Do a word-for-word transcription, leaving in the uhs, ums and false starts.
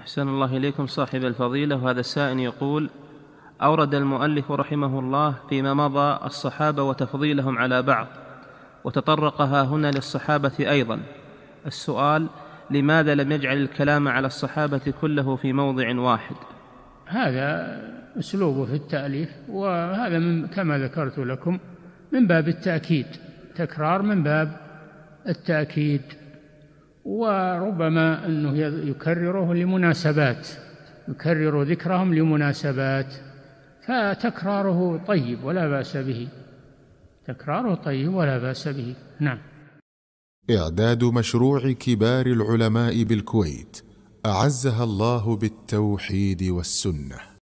أحسن الله إليكم صاحب الفضيلة. وهذا السائل يقول: أورد المؤلف رحمه الله فيما مضى الصحابة وتفضيلهم على بعض، وتطرق ها هنا للصحابة أيضا. السؤال: لماذا لم يجعل الكلام على الصحابة كله في موضع واحد؟ هذا أسلوبه في التأليف، وهذا من كما ذكرت لكم من باب التأكيد، تكرار من باب التأكيد، وربما أنه يكرره لمناسبات، يكرر ذكرهم لمناسبات، فتكراره طيب ولا بأس به، تكراره طيب ولا بأس به. نعم. إعداد مشروع كبار العلماء بالكويت أعزها الله بالتوحيد والسنة.